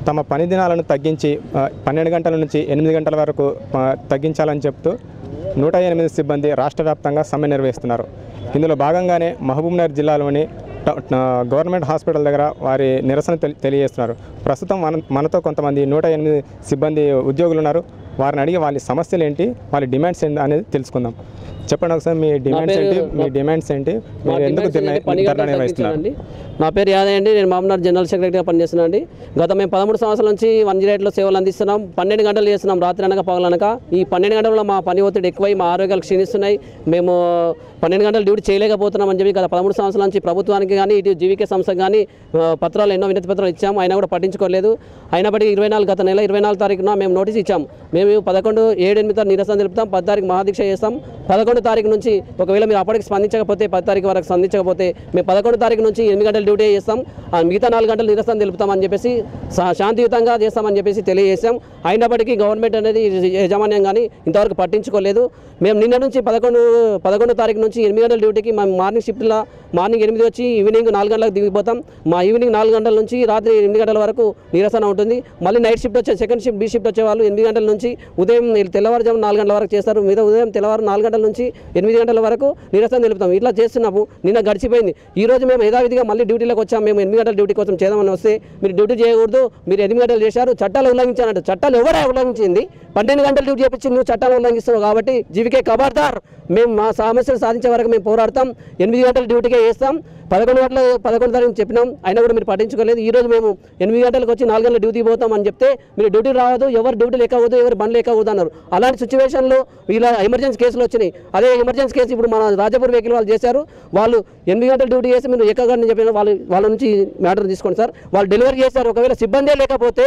తమ పని దినాలను తగ్గించి 12 గంటల నుంచి 8 గంటల వరకు తగ్గించాలని చెప్తూ 108 సిబ్బంది రాష్ట్ర వ్యాప్తంగా సమ్మె నిర్వహిస్తున్నారు. ఇందులో భాగంగానే మహబూబ్నగర్ జిల్లాలోని గవర్నమెంట్ హాస్పిటల్ దగ్గర వారి నిరసన తెలియజేస్తున్నారు. ప్రస్తుతం మనతో కొంతమంది 108 సిబ్బంది ఉద్యోగులు ఉన్నారు. వారిని అడిగి వాళ్ళ సమస్యలు ఏంటి, వాళ్ళ డిమాండ్స్ ఏంటి అనేది తెలుసుకుందాం. చెప్పండి ఒకసారి మీ డిమాండ్స్ ఏంటి, మీరు ఎందుకు ధర్నా నిర్వహిస్తున్నారు? నా పేరు యాదయ్య అండి. నేను మహబూబ్నగర్ జనరల్ సెక్రటరీగా పనిచేస్తున్నాను అండి. మేము 13 సంవత్సరాల నుంచి 108లో సేవలు అందిస్తున్నాం. 12 గంటలు చేస్తున్నాం, రాత్రి అనక పగలనక. ఈ 12 గంటల్లో మా పని ఒత్తిడి ఎక్కువై మా ఆరోగ్యాలు క్షీణిస్తున్నాయి. మేము 12 గంటలు డ్యూటీ చేయలేకపోతున్నాం అని చెప్పి గత 13 సంవత్సరాల నుంచి ప్రభుత్వానికి కానీ ఇటు జీవికే సంస్థకు కానీ పత్రాలు ఎన్నో వినతి పత్రాలు ఇచ్చాము. అయినా కూడా పట్టించుకోలేదు. అయినప్పటికీ గత నెల 24 తారీఖున మేము నోటీస్ ఇచ్చాము. మేము 11/7/8 నిరసన తెలుపుతాం, 10 తారీఖు మహాదీక్ష చేస్తాం. 11 తారీఖు నుంచి ఒకవేళ మీరు అప్పటికి స్పందించకపోతే 10 తారీఖు వరకు స్పందించకపోతే మేము 11 తారీఖు నుంచి 8 గంటలు డ్యూటీ చేస్తాం, మిగతా 4 గంటలు నిరసన తెలుపుతామని చెప్పేసి శాంతియుతంగా చేస్తామని చెప్పేసి తెలియజేసాం. అయినప్పటికీ గవర్నమెంట్ అనేది యాజమాన్యం కానీ ఇంతవరకు పట్టించుకోలేదు. మేము నిన్న నుంచి 11 తారీఖు నుంచి 8 గంటల డ్యూటీకి మేము మార్నింగ్ షిఫ్ట్లో మార్నింగ్ 8 వచ్చి ఈవినింగ్ 4 గంటలకు దిగిపోతాం. మా ఈవినింగ్ 4 గంటల నుంచి రాత్రి 8 గంటల వరకు నిరసన ఉంటుంది. మళ్ళీ నైట్ షిఫ్ట్ వచ్చే సెకండ్ షిఫ్ట్ బి షిఫ్ట్ వచ్చే వాళ్ళు 8 గంటల నుంచి ఉదయం తెల్లవారుజాము 4 గంటల వరకు చేస్తారు. మీద ఉదయం తెల్లవారు 4 గంటల నుంచి 8 గంటల వరకు నిరసన తెలుపుతాం. ఇట్లా చేస్తున్నాము. నిన్న గడిచిపోయింది. ఈ రోజు మేము యథావిధిగా మళ్ళీ డ్యూటీలోకి వచ్చాము. మేము 8 గంటల డ్యూటీ కోసం చేద్దామని వస్తే మీరు డ్యూటీ చేయకూడదు, మీరు 8 గంటలు చేశారు, చట్టాలు ఉల్లంఘించారంట. చట్టాలు ఎవరు ఉల్లంఘించింది? 12 గంటలు డ్యూటీ చేపించి నువ్వు చట్టాలు ఉల్లంఘిస్తున్నావు కాబట్టి జీవికే ఖబర్దార్. మేము మా సమస్యలు సాధించే వరకు మేము పోరాడతాం. 8 గంటల డ్యూటీకే చేస్తాం. 11 తారీఖు చెప్పినాం, అయినా కూడా మీరు పట్టించుకోలేదు. ఈ రోజు మేము 8 గంటలకు వచ్చి 4 గంటల డ్యూటీ పోతాం అని చెప్తే మీరు డ్యూటీ రావద్దు, ఎవరు డ్యూటీలు ఎక్కవద్దు, ఎవరు బండ్లు ఎక్కవద్దు అన్నారు. అలాంటి సిచ్యువేషన్లో ఇలా ఎమర్జెన్సీ కేసులు వచ్చినాయి. అదే ఎమర్జెన్సీ కేసు ఇప్పుడు మన రాజపూర్ వెహికల్ వాళ్ళు చేశారు. వాళ్ళు 8 గంటల డ్యూటీ చేసి మీరు ఎక్కగానే చెప్పిన వాళ్ళ నుంచి మ్యాటర్ తీసుకోండి సార్. వాళ్ళు డెలివరీ చేశారు. ఒకవేళ సిబ్బందే లేకపోతే,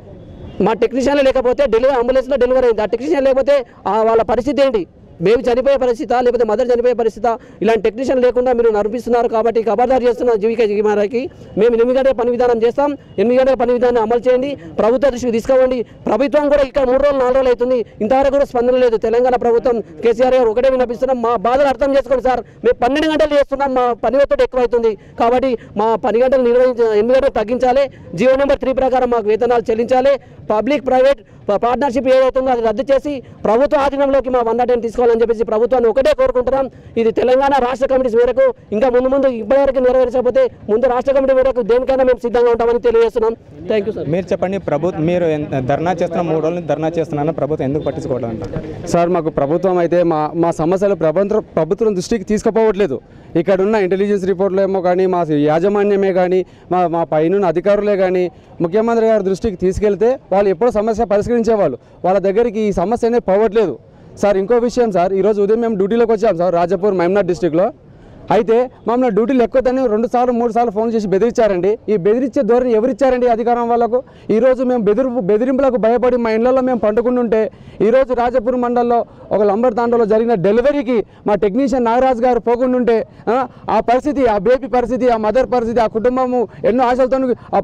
మా టెక్నీషియన్లే లేకపోతే అంబులెన్స్లో డెలివరీ అయింది. ఆ టెక్నీషియన్ లేకపోతే వాళ్ళ పరిస్థితి ఏంటి? మేము చనిపోయే పరిస్థితి లేకపోతే మదర్ చనిపోయే పరిస్థితి? ఇలాంటి టెక్నీషియన్ లేకుండా మీరు నడిపిస్తున్నారు కాబట్టి ఖబర్దార్ చేస్తున్నారు జీవికేకి. మేము 8 గంటల పని విధానం చేస్తాం. 8 గంటల పని విధానం అమలు చేయండి. ప్రభుత్వ దృష్టికి తీసుకోండి. ప్రభుత్వం కూడా ఇక్కడ 3 రోజులు 4 రోజులు అవుతుంది, ఇంతవరకు కూడా స్పందన లేదు. తెలంగాణ ప్రభుత్వం కేసీఆర్ గారు ఒకటే వినిపిస్తున్నాం, మా బాధలు అర్థం చేసుకోండి సార్. మేము 12 గంటలు చేస్తున్నాం, మా పని ఒత్తిడి ఎక్కువైతుంది కాబట్టి మా 10 గంటలు 8 గంటలు తగ్గించాలి. జీవో నెంబర్ 3 ప్రకారం మాకు వేతనాలు చెల్లించాలి. పబ్లిక్ ప్రైవేట్ పార్ట్నర్షిప్ ఏదైతుందో అది రద్దు చేసి ప్రభుత్వ ఆధీనంలోకి మా 108 తీసుకోవాలని చెప్పేసి ప్రభుత్వాన్ని ఒకటే కోరుకుంటున్నాం. ఇది తెలంగాణ రాష్ట్ర కమిటీ మేరకు ఇంకా ముందు ఇప్పటివరకు నెరవేర్చకపోతే ముందు రాష్ట్ర కమిటీ మేరకు దేనికైనా మేము సిద్ధంగా ఉంటామని తెలియజేస్తున్నాం. Thank you sir. మీరు చెప్పండి, మీరు ధర్నా చేస్తున్న 3 రోజులు ధర్నా చేస్తున్నాను, ప్రభుత్వం ఎందుకు పట్టించుకోవడం అంట? సార్, మాకు ప్రభుత్వం అయితే మా సమస్యలు ప్రభుత్వం దృష్టికి తీసుకుపోవట్లేదు. ఇక్కడ ఉన్న ఇంటెలిజెన్స్ రిపోర్ట్లు ఏమో కానీ, మా యాజమాన్యమే కానీ, మా పైన అధికారులే కానీ ముఖ్యమంత్రి గారి దృష్టికి తీసుకెళ్తే వాళ్ళు ఎప్పుడో సమస్య పరిష్కరించేవాళ్ళు. వాళ్ళ దగ్గరికి ఈ సమస్య అనేది పోవట్లేదు సార్. ఇంకో విషయం సార్, ఈరోజు ఉదయం మేము డ్యూటీలోకి వచ్చాం సార్, రాజపూర్ మహబూబ్నగర్ డిస్టిక్లో. అయితే మమ్మల్ని డ్యూటీలు ఎక్కువని 2 సార్లు 3 సార్లు ఫోన్ చేసి బెదిరించారండి. ఈ బెదిరించే ధోరణి ఎవరిచ్చారండి అధికారం వాళ్ళకు? ఈరోజు మేము బెదిరింపులకు భయపడి మా ఇళ్లలో మేము పండుకుంటుంటే ఈరోజు రాజపూర్ మండలంలో ఒక లంబర్ తాండలో జరిగిన డెలివరీకి మా టెక్నీషియన్ నాగరాజు గారు పోకుంటుంటే ఆ పరిస్థితి, ఆ బేబీ పరిస్థితి, ఆ మదర్ పరిస్థితి, ఆ కుటుంబము ఎన్నో ఆశలతో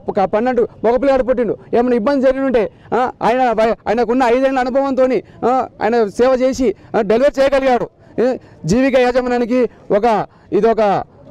12 మగపిల్లాడు పుట్టిండు. ఏమైనా ఇబ్బంది జరిగినుంటే ఆయనకున్న 5 ఏళ్ల అనుభవంతో ఆయన సేవ చేసి డెలివరీ చేయగలిగాడు. జీవిక యాజమాన్యానికి ఇది ఒక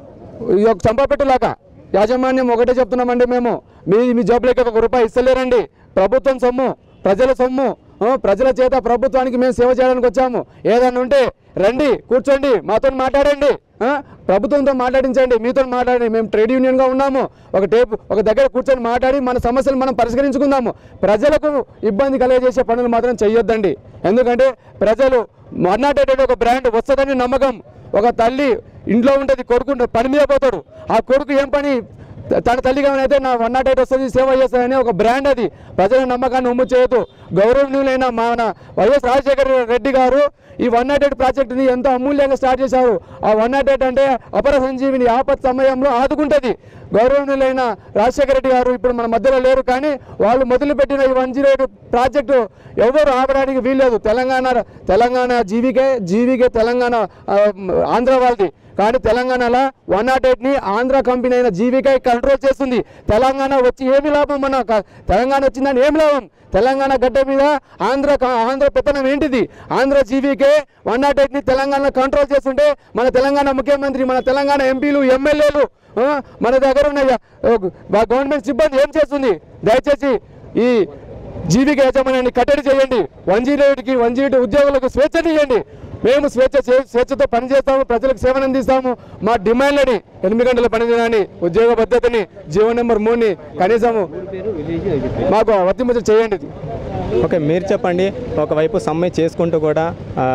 చంపపెట్టులాగా యాజమాన్యం ఒకటే చెప్తున్నామండి, మేము మీ జాబ్లోకి ₹1 ఇస్తలేరండి. ప్రభుత్వం సొమ్ము, ప్రజల సొమ్ము, ప్రజల చేత ప్రభుత్వానికి మేము సేవ చేయడానికి వచ్చాము. ఏదన్నా ఉంటే రండి, కూర్చోండి, మాతో మాట్లాడండి, ప్రభుత్వంతో మాట్లాడించండి, మీతో మాట్లాడండి. మేము ట్రేడ్ యూనియన్గా ఉన్నాము. ఒక దగ్గర కూర్చొని మాట్లాడి మన సమస్యలు మనం పరిష్కరించుకుందాము. ప్రజలకు ఇబ్బంది కలిగజేసే పనులు మాత్రం చేయొద్దండి. ఎందుకంటే ప్రజలు 108 ఒక బ్రాండ్ వస్తుందని నమ్మకం. ఒక తల్లి ఇంట్లో ఉంటుంది, కొడుకు పని మీద పోతాడు. ఆ కొడుకు ఏం పని, తన తల్లిగా అయితే నా 108 వస్తుంది, సేవ చేస్తుందని ఒక బ్రాండ్. అది ప్రజల నమ్మకాన్ని ఉమ్ము చేయొద్దు. గౌరవనీయులైన మన వైఎస్ రాజశేఖర రెడ్డి గారు ఈ 108 ప్రాజెక్టుని ఎంతో అమూల్యంగా స్టార్ట్ చేశారు. ఆ 108 అంటే అపర సంజీవిని, ఆపత్ సమయంలో ఆదుకుంటుంది. గౌరవనీయులైన రాజశేఖర రెడ్డి గారు ఇప్పుడు మన మధ్యలో లేరు, కానీ వాళ్ళు మొదలుపెట్టిన ఈ 108 ప్రాజెక్టు ఎవరు ఆపడానికి వీల్లేదు. తెలంగాణ జీవికే తెలంగాణ ఆంధ్ర వాళ్ళది. కానీ తెలంగాణలో 108ని ఆంధ్ర కంపెనీ అయిన జీవికే కంట్రోల్ చేస్తుంది. తెలంగాణ వచ్చి ఏమి లాభం? మన తెలంగాణ వచ్చిందని ఏమి లాభం? తెలంగాణ గడ్డ మీద ఆంధ్ర పెత్తనం ఏంటిది? ఆంధ్ర జీవికే 108ని తెలంగాణ కంట్రోల్ చేస్తుంటే మన తెలంగాణ ముఖ్యమంత్రి, మన తెలంగాణ ఎంపీలు, ఎమ్మెల్యేలు, మన దగ్గర ఉన్న గవర్నమెంట్ సిబ్బంది ఏం చేస్తుంది? దయచేసి ఈ జీవిక యాజమాన్యాన్ని కట్టడి చేయండి. 108కి 108 ఉద్యోగులకు స్వేచ్ఛనియండి. మేము స్వేచ్ఛతో పనిచేస్తాము, ప్రజలకు సేవను అందిస్తాము. మా డిమాండ్లని 8 గంటల పనిదినాన్ని, ఉద్యోగ భద్రతని, జీవో నెంబర్ 3ని కనీసము మాకు వర్తింప చేయండి. ఓకే, మీరు చెప్పండి. ఒకవైపు సమ్మె చేసుకుంటూ కూడా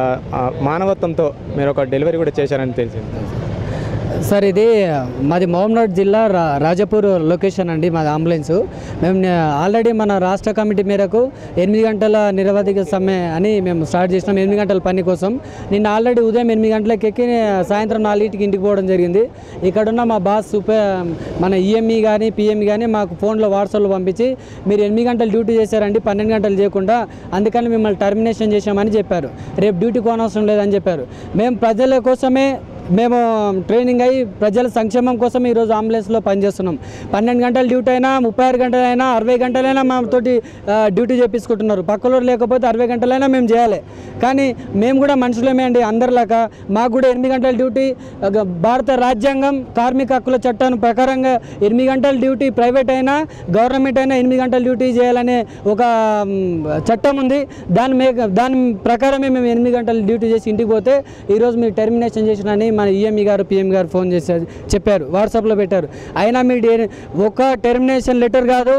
మానవత్వంతో మీరు ఒక డెలివరీ కూడా చేశారని తెలిసింది. సార్, ఇది మాది మహబూబ్నగర్ జిల్లా రాజపూర్ లొకేషన్ అండి మాది అంబులెన్స్. మేము ఆల్రెడీ మన రాష్ట్ర కమిటీ మేరకు 8 గంటల నిరవధిక సమ్మె అని మేము స్టార్ట్ చేసినాం, 8 గంటల పని కోసం. నిన్న ఆల్రెడీ ఉదయం 8 గంటలకు ఎక్కి సాయంత్రం 4కి ఇంటికి పోవడం జరిగింది. ఇక్కడున్న మా బాస్ మన ఈఎంఈ కానీ పిఎంఈ కానీ మాకు ఫోన్లో వాట్సాప్లో పంపించి మీరు 8 గంటలు డ్యూటీ చేశారండి, 12 గంటలు చేయకుండా, అందుకని మిమ్మల్ని టర్మినేషన్ చేశామని చెప్పారు. రేపు డ్యూటీ కోనవసరం లేదని చెప్పారు. మేము ప్రజల కోసమే మేము ట్రైనింగ్ అయ్యి ప్రజల సంక్షేమం కోసం ఈరోజు అంబులెన్స్లో పనిచేస్తున్నాం. 12 గంటల డ్యూటీ అయినా, 36 గంటలైనా, 60 గంటలైనా మాతోటి డ్యూటీ చేపించుకుంటున్నారు. పక్కలో లేకపోతే 60 గంటలైనా మేము చేయాలి. కానీ మేము కూడా మనుషులమే అండి, అందరిలాగా మాకు కూడా 8 గంటల డ్యూటీ. భారత రాజ్యాంగం కార్మిక హక్కుల చట్టం ప్రకారంగా 8 గంటల డ్యూటీ ప్రైవేట్ అయినా గవర్నమెంట్ అయినా 8 గంటల డ్యూటీ చేయాలనే ఒక చట్టం ఉంది. దాని ప్రకారమే మేము 8 గంటల డ్యూటీ చేసి ఇంటికి పోతే ఈరోజు మీరు టెర్మినేషన్ చేసినని మన ఈఎంఈ గారు పిఎం గారు ఫోన్ చేసి చెప్పారు, వాట్సాప్లో పెట్టారు. అయినా మీరు ఒక టెర్మినేషన్ లెటర్ కాదు,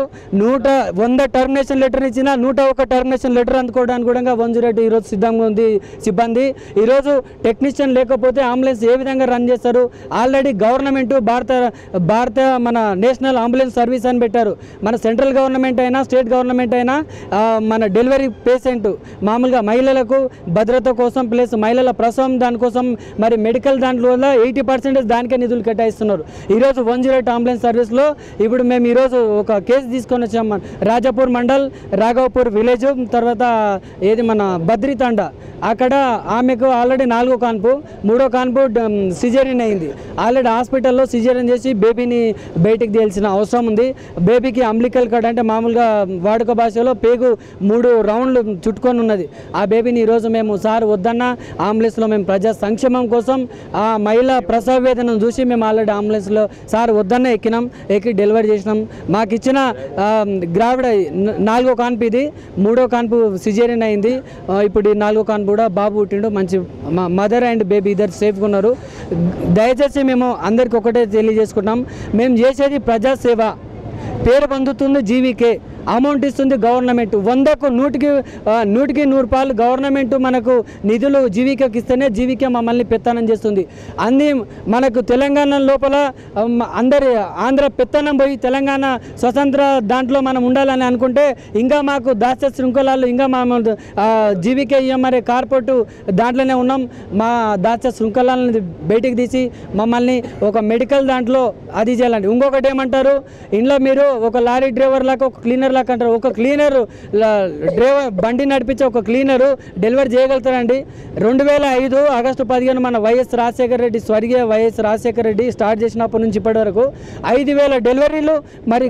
100 టెర్మినేషన్ లెటర్ ఇచ్చినా 101 టెర్మినేషన్ లెటర్ అందుకోవడానికి కూడా 108 ఈరోజు సిద్ధంగా ఉంది సిబ్బంది. ఈరోజు టెక్నీషియన్ లేకపోతే అంబులెన్స్ ఏ విధంగా రన్ చేస్తారు? ఆల్రెడీ గవర్నమెంట్ భారత మన నేషనల్ అంబులెన్స్ సర్వీస్ అని పెట్టారు. మన సెంట్రల్ గవర్నమెంట్ అయినా స్టేట్ గవర్నమెంట్ అయినా మన డెలివరీ పేషెంట్ మామూలుగా మహిళలకు భద్రత కోసం ప్లస్ మహిళల ప్రసవం దానికోసం మరి మెడికల్ దాంట్లో 80% దానికే నిధులు కేటాయిస్తున్నారు. ఈరోజు 108 అంబులెన్స్ సర్వీస్లో ఇప్పుడు మేము ఈరోజు ఒక కేసు తీసుకొని వచ్చాము. రాజపూర్ మండల్, రాఘవపూర్ విలేజ్, తర్వాత ఏది మన బద్రితాండ, అక్కడ ఆమెకు ఆల్రెడీ 4వ కాన్పు, 3వ కాన్పు సిజేరియన్ అయింది. ఆల్రెడీ హాస్పిటల్లో సిజేరియన్ చేసి బేబీని బయటికి తేల్చిన అవసరం ఉంది. బేబీకి అంబ్లికల్ కార్డ్ అంటే మామూలుగా వాడుక భాషలో పేగు 3 రౌండ్లు చుట్టుకొని ఉన్నది. ఆ బేబీని ఈరోజు మేము సార్ వద్దన్న అంబులెన్స్లో మేము ప్రజా సంక్షేమం కోసం ఆ మహిళ ప్రసవ వేదనను చూసి మేము ఆల్రెడీ అంబులెన్స్లో సార్ వద్దన్న ఎక్కి డెలివరీ చేసినాం. మాకు ఇచ్చిన గ్రావిడ 4వ కాన్పు, ఇది 3వ కాన్పు సిజేరియన్ అయింది. ఇప్పుడు ఈ 4వ కాన్పు కూడా బాబు పుట్టిండు. మంచి మదర్ అండ్ బేబీ ఇద్దరు సేఫ్గా ఉన్నారు. దయచేసి మేము అందరికీ ఒకటే తెలియజేసుకుంటాం, మేము చేసేది ప్రజాసేవ. పేరు పొందుతుంది జీవికే, అమౌంట్ ఇస్తుంది గవర్నమెంట్. 100కు 100కి 100 గవర్నమెంట్ మనకు నిధులు జీవికకి ఇస్తేనే జీవిక మమ్మల్ని పెత్తనం చేస్తుంది. అన్నీ మనకు తెలంగాణ లోపల అందరి ఆంధ్ర పెత్తనం పోయి తెలంగాణ స్వతంత్ర దాంట్లో మనం ఉండాలని అనుకుంటే ఇంకా మాకు దాస్య శృంఖలాలు ఇంకా మా జీవికే మరి కార్పొరేట్ దాంట్లోనే ఉన్నాం. మా దాస్య శృంఖలాలను బయటికి తీసి మమ్మల్ని ఒక మెడికల్ దాంట్లో అది చేయాలండి. ఇంకొకటి ఏమంటారు, ఇంట్లో మీరు ఒక లారీ డ్రైవర్ లాగా ఒక క్లీనర్ లాగా అంటారు. ఒక క్లీనర్ డ్రైవర్ బండి నడిపించే ఒక క్లీనరు డెలివరీ చేయగలుగుతారండి. 2005 ఆగస్టు 15 మన వైఎస్ రాజశేఖర రెడ్డి, స్వర్గీయ వైఎస్ రాజశేఖర రెడ్డి స్టార్ట్ చేసినప్పటి నుంచి ఇప్పటి వరకు 5,000 డెలివరీలు మరి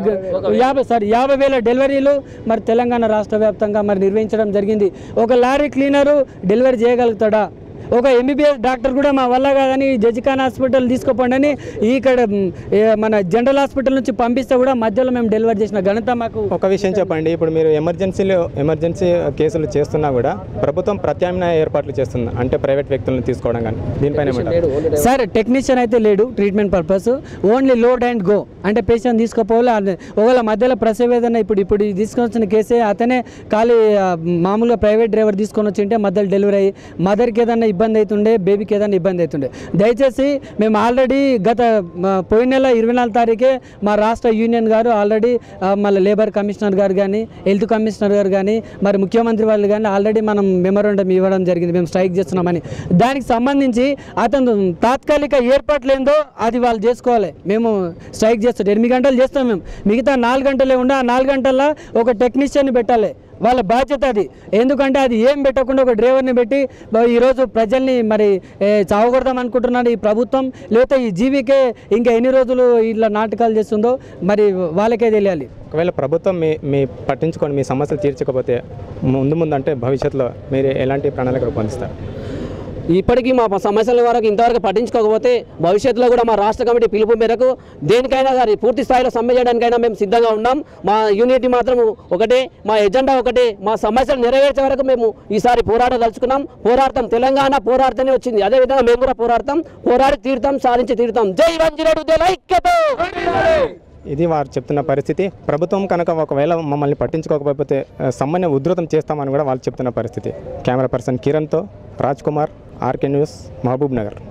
50,000 డెలివరీలు మరి తెలంగాణ రాష్ట్ర వ్యాప్తంగా మరి నిర్వహించడం జరిగింది. ఒక లారీ క్లీనరు డెలివరీ చేయగలుగుతాడా? ఒక ఎంబీబీఎస్ డాక్టర్ కూడా మా వల్ల కాదని జజిఖాన్ హాస్పిటల్ తీసుకుపోండి అని ఇక్కడ మన జనరల్ హాస్పిటల్ నుంచి పంపిస్తే కూడా మధ్యలో మేము డెలివరీ చేసిన ఘనత మాకు. ఒక విషయం చెప్పండి, ఇప్పుడు మీరు ఎమర్జెన్సీ కేసులు చేస్తున్నా కూడా ప్రభుత్వం ప్రత్యామ్నాయ ఏర్పాట్లు చేస్తుంది, అంటే ప్రైవేట్ వ్యక్తులను తీసుకోవడం కానీ, దీనిపైన సార్ టెక్నీషియన్ అయితే లేడు treatment purpose, only load and go అంటే పేషెంట్ తీసుకుపోవాలి. ఒకవేళ మధ్యలో ప్రసవేదన ఇప్పుడు తీసుకొని వచ్చిన కేసే అతనే ఖాళీ మామూలుగా ప్రైవేట్ డ్రైవర్ తీసుకొని వచ్చింటే మధ్యలో డెలివరీ అయ్యి మదర్కి ఏదైనా ఇబ్బంది అవుతుండే, బేబీకి ఏదైనా ఇబ్బంది అవుతుండే. దయచేసి మేము ఆల్రెడీ పోయిన నెల 24 తారీఖే మా రాష్ట్ర యూనియన్ గారు ఆల్రెడీ మళ్ళీ లేబర్ కమిషనర్ గారు కానీ, హెల్త్ కమిషనర్ గారు కానీ, మరి ముఖ్యమంత్రి వాళ్ళు కానీ ఆల్రెడీ మనం మెమోరాండం ఇవ్వడం జరిగింది, మేము స్ట్రైక్ చేస్తున్నామని. దానికి సంబంధించి అతను తాత్కాలిక ఏర్పాట్లు ఏందో అది వాళ్ళు చేసుకోవాలి. మేము స్ట్రైక్ చేస్తాం, 8 గంటలు చేస్తాం మేము, మిగతా 4 గంటలే ఉండే ఆ 4 గంటల్లో ఒక టెక్నీషియన్ని పెట్టాలి. వాళ్ళ బాధ్యత అది. ఎందుకంటే అది ఏం పెట్టకుండా ఒక డ్రైవర్ని పెట్టి ఈరోజు ప్రజల్ని మరి చావగొడదాం అనుకుంటున్నాడు ఈ ప్రభుత్వం. లేకపోతే ఈ జీవికే ఇంకా ఎన్ని రోజులు ఇట్లా నాటకాలు చేస్తుందో మరి వాళ్ళకే తెలియాలి. ఒకవేళ ప్రభుత్వం మీ పట్టించుకొని మీ సమస్యలు తీర్చకపోతే ముందు అంటే భవిష్యత్తులో మీరు ఎలాంటి ప్రణాళిక రూపొందిస్తారు? ఇప్పటికీ మా సమస్యల వరకు ఇంతవరకు పట్టించుకోకపోతే భవిష్యత్తులో కూడా మా రాష్ట్ర కమిటీ పిలుపు మేరకు దేనికైనా కానీ పూర్తి స్థాయిలో సమ్మె చేయడానికైనా మేము సిద్ధంగా ఉన్నాం. మా యూనిటీ మాత్రం ఒకటే, మా ఎజెండా ఒకటే, మా సమస్యలు నెరవేర్చే వరకు మేము ఈసారి పోరాడదలుచుకున్నాం. పోరాడతాం, తెలంగాణ పోరాడుతూనే వచ్చింది, అదేవిధంగా మేము కూడా పోరాడతాం, పోరాడి తీరుతాం, సాధించి తీరుతాం. జై వంజిరెడ్డి ఉద్యమ ఐక్యత. ఇది వారు చెప్తున్న పరిస్థితి. ప్రభుత్వం కనుక ఒకవేళ మమ్మల్ని పట్టించుకోకపోతే సమ్మెను ఉధృతం చేస్తామని కూడా వాళ్ళు చెప్తున్న పరిస్థితి. కెమెరా పర్సన్ కిరణ్తో రాజ్ కుమార్, ఆర్కే న్యూస్, మహబూబ్ నగర్.